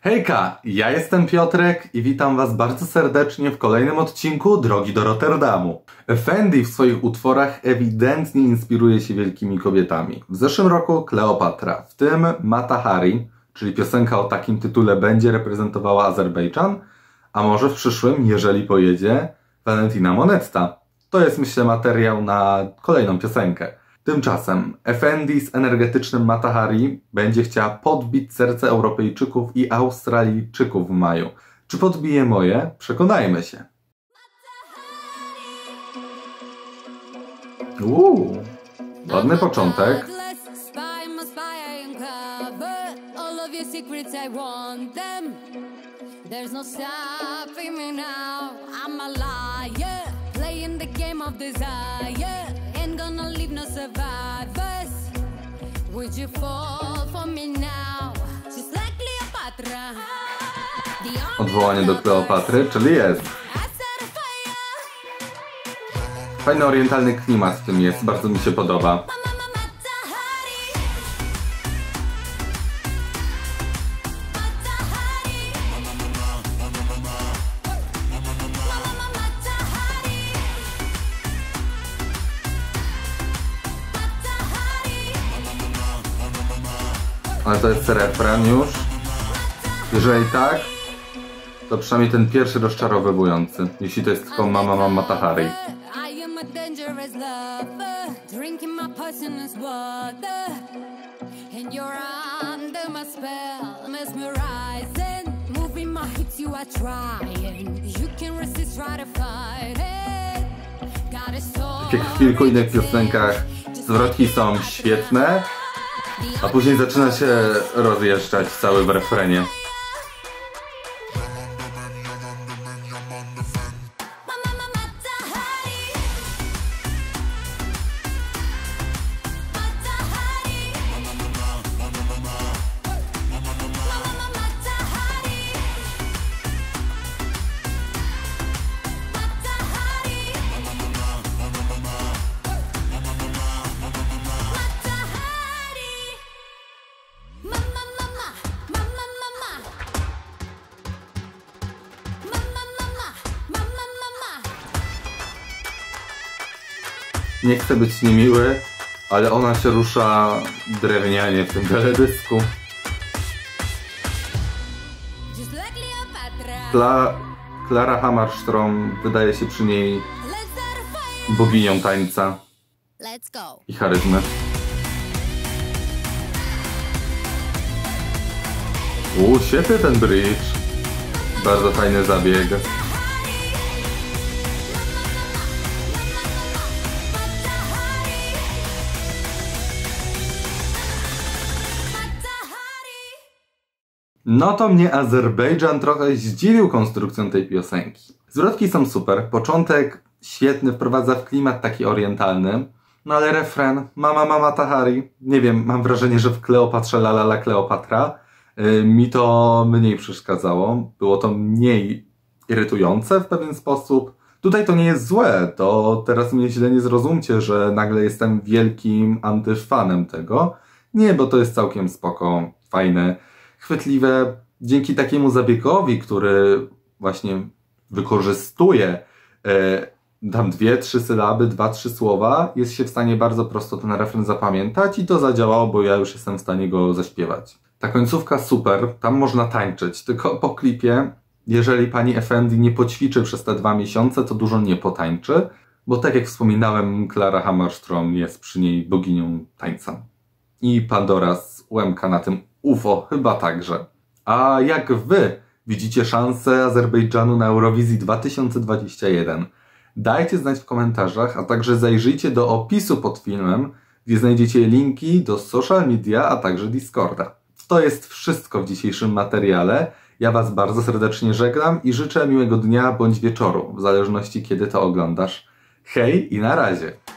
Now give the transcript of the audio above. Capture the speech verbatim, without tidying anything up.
Hejka, ja jestem Piotrek i witam was bardzo serdecznie w kolejnym odcinku Drogi do Rotterdamu. Effendi w swoich utworach ewidentnie inspiruje się wielkimi kobietami. W zeszłym roku Kleopatra, w tym Mata Hari, czyli piosenka o takim tytule, będzie reprezentowała Azerbejdżan, a może w przyszłym, jeżeli pojedzie, Valentina Monetta. To jest, myślę, materiał na kolejną piosenkę. Tymczasem Effendi z energetycznym Mata Hari będzie chciała podbić serce Europejczyków i Australijczyków w maju. Czy podbije moje? Przekonajmy się. Uuu, ładny początek. Gonna leave no survivors. Would you fall for me now? Just like Cleopatra. Odwołanie do Kleopatry, czyli jest. Fajny orientalny klimat w tym jest, bardzo mi się podoba. Ale to jest refren już. Jeżeli tak, to przynajmniej ten pierwszy rozczarowywujący. Jeśli to jest tylko Mama Mama Mata Hari. Tak jak w kilku innych piosenkach, zwrotki są świetne, a później zaczyna się rozjeżdżać cały w refrenie. Nie chcę być niemiły, ale ona się rusza drewnianie w tym teledysku. Kla Klara Hammarström wydaje się przy niej boginią tańca i charyzmy. Uuu, świetny ten bridge. Bardzo fajny zabieg. No to mnie Azerbejdżan trochę zdziwił konstrukcją tej piosenki. Zwrotki są super, początek świetny, wprowadza w klimat taki orientalny, no ale refren Mama Mama Mata Hari, nie wiem, mam wrażenie, że w Kleopatrze La La La Kleopatra yy, mi to mniej przeszkadzało, było to mniej irytujące w pewien sposób. Tutaj to nie jest złe, to teraz mnie źle nie zrozumcie, że nagle jestem wielkim antyfanem tego. Nie, bo to jest całkiem spoko, fajne, chwytliwe. Dzięki takiemu zabiegowi, który właśnie wykorzystuje e, tam dwie, trzy sylaby, dwa, trzy słowa, jest się w stanie bardzo prosto ten refren zapamiętać i to zadziałało, bo ja już jestem w stanie go zaśpiewać. Ta końcówka super, tam można tańczyć, tylko po klipie, jeżeli pani Effendi nie poćwiczy przez te dwa miesiące, to dużo nie potańczy, bo tak jak wspominałem, Klara Hammarström jest przy niej boginią tańca. I Pandora z U M K na tym U F O chyba także. A jak wy widzicie szansę Azerbejdżanu na Eurowizji dwa tysiące dwudziesty pierwszy? Dajcie znać w komentarzach, a także zajrzyjcie do opisu pod filmem, gdzie znajdziecie linki do social media, a także Discorda. To jest wszystko w dzisiejszym materiale. Ja was bardzo serdecznie żegnam i życzę miłego dnia bądź wieczoru, w zależności kiedy to oglądasz. Hej i na razie!